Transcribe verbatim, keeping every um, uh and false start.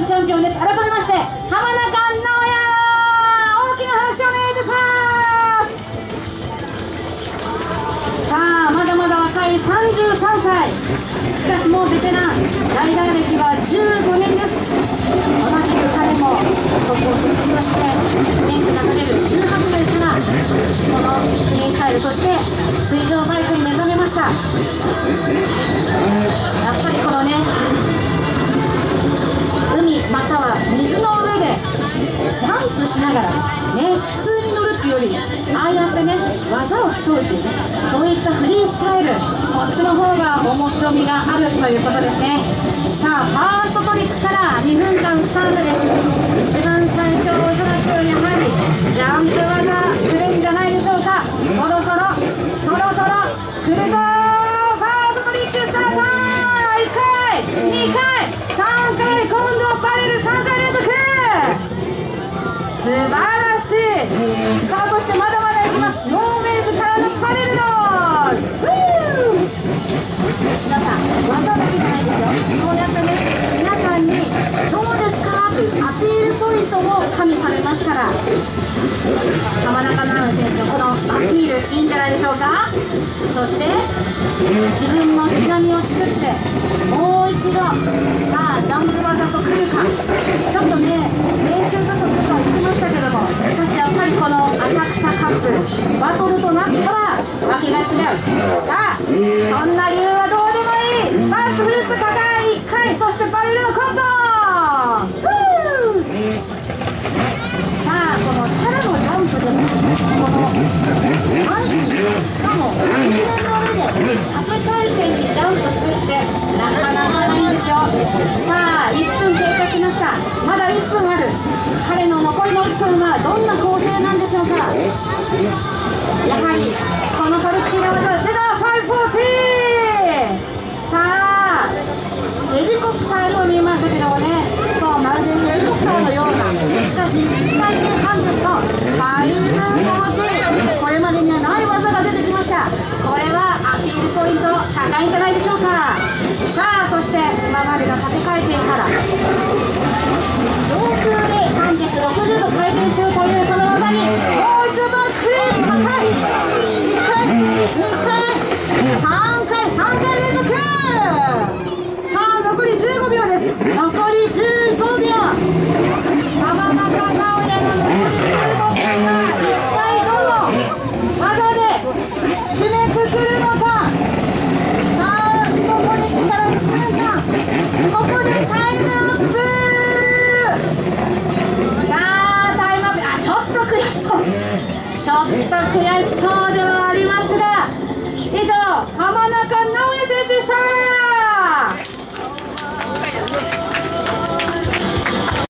チャンピオンです。改めまして浜中直也、大きな拍手お願いいたします。さあまだまだ若いさんじゅうさんさい、しかしもうベテラン、ライダー歴はじゅうごねんです。同じく彼も高校を卒業して免許が取れるじゅうはっさいからこのフリースタイル、そして水上バイクに目覚めました。やっぱりこのね、海または水の上でジャンプしながらね、普通に乗るっていうよりああやってね技を競うっていうね、そういったフリースタイル、こっちの方が面白みがあるということですね。さあファーストトリックからにふんかんスタートです。一番最初おそらくやはりジャンプ技来るんじゃないでしょうか。そろそろそろそろ来るぞ。ファーストトリックスタート。いっかいにかいさんかい、今度はバレルさんかい連続、素晴らしい。さあそしてまだまだいきます。ノーウェーブからのバレルの皆さん、技だけじゃないですよ。こうやってね、皆さんにどうですかというアピールポイントも加味されますから、浜中直也選手のこのアピールいいんじゃないでしょうか。そして自分のひがみを作ってもう一度、さあジャンプ技と来るか。ちょっとね練習不足とは言ってましたけども、しかしやっぱりこの浅草カップバトルとなったらわけが違う。さあそんな理由はどうでもいい。バックフリップ高いいっかい、そしてバレルのコンボ。さあこのただのジャンプでもこの前に、しかも水面の上で縦回転でジャンプするってなかなかないんですよ。さあいっぷん経過しました。まだいっぷんある。彼の残りのいっぷんはどんな構成なんでしょうか。やはりこのトリッキーな技、出たごひゃくよんじゅう。さあヘリコプターにも見えましたけどもね、そうまるでヘリコプターのような、しかしいちかいてんはんですとごひゃくよんじゅう、これまでにはない技が出てきました。これはアピールポイント高いんじゃないでしょうか。さあそして今までが縦回転から上空でさんびゃくろくじゅうど回転するというその技にもう一度バックフリップ高い。いっかいにかいさんかいさんかい連続。さあ残りじゅうごびょうです。残りじゅうごびょう、浜中直也の残りじゅうごびょうが一体どの技で締めくくるのか。さあどこに来たらにふんかん、ここでタイムアップ。さあタイムアップ、あちょっと悔しそう、ちょっと悔しそうでは